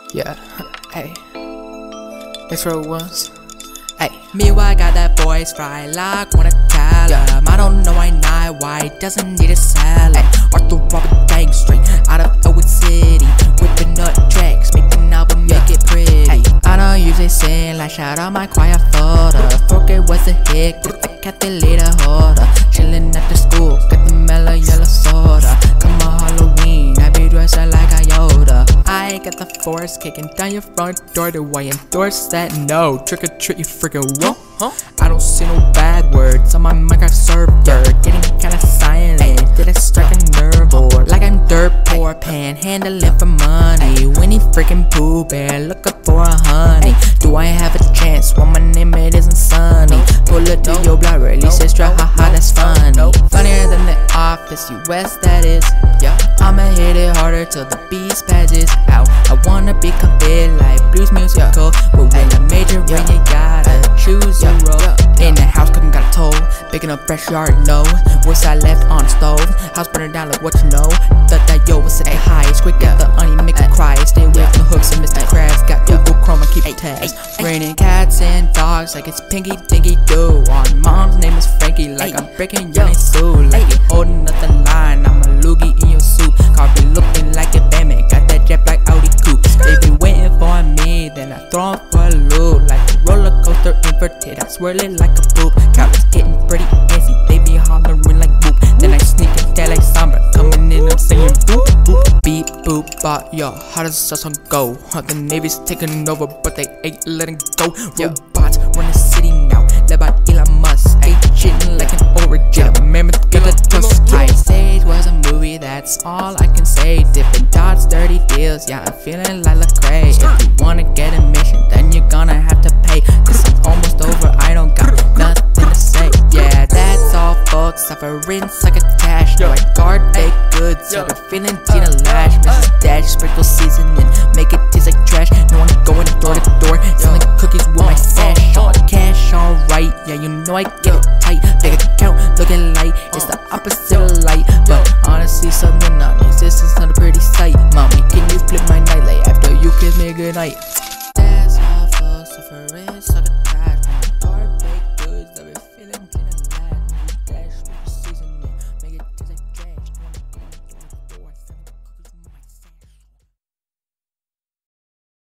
Yeah, hey, it's real ones. Hey, me, why got that voice fried like wanna tell him. I don't know why not, why doesn't need a salad. Arthur Robert gang straight out of Elwood City, whipping up tracks, making an album, make it pretty. Ay, I don't usually sing like shout out my choir photo. 4K was a hit, got the Catholic leader holder. Chillin' at the school, got the mellow yellow soda. Come on Halloween, I be dressed like a Yoda. I got the force kicking down your front door. Do I endorse that? No. Trick or treat, you freaking what? I don't see no bad words on my Minecraft server. Getting kinda silent, did I strike a nerve or like I'm dirt poor, panhandling for money. Winnie freaking Pooh Bear, looking for a honey. Do I have a chance? Well, my name it isn't Sunny. Pull it to your block, release it straight, haha, that's funny. Funnier than the Office, US that is. I'ma hit it harder till the beast patches out. I wanna become big like Blues Musical, but when a major win, you gotta choose your role. In the house, cooking got a toll. Picking up fresh, you already know. What's I left on the stove? House burning down like what you know. Thought that yo was at the highest. Quick get the onion, make it cry. Stay away from the hooks and Mr. Krabs. Got Google Chrome, I keep tabs. Raining cats and dogs like it's Pinky Dinky Doo. On mom's name is Frankie, like I'm breaking your Sue. Like you holding up the line, I'm a loogie in your soup. Car be looking like a Batman, got that jet black Audi coupe. They be waiting for me, then I throw 'em for a loop. Like a roller coaster inverted, I swirl it like a poop. College getting pretty antsy, they be hollering like boop. Then I sneak attack like Sombra, coming in, I'm singing boop boop. Beep boop bop, yo, how does this song go? The Navy's taking over, but they ain't letting go. Robots run the city now, led by Elon Musk. Ain't shitting like an origin, mammoth get a tusk. Ice Age was a movie, that's all I can say. Dipping dots, dirty deals, yeah, I'm feeling like Lecrae. If you wanna get a mission, then you're gonna have to pay. This is almost over, I don't got nothing to say. Yeah, that's all folks, suffering succotash. No, I guard baked goods, so they're feeling Tina Lash. Mrs. Dash, sprinkle seasoning, make it taste like trash. No one going door to door, selling cookies with my sash on. Cash on right, yeah, you know I get it tight. Bank account looking light, it's the opposite of light. But honestly, some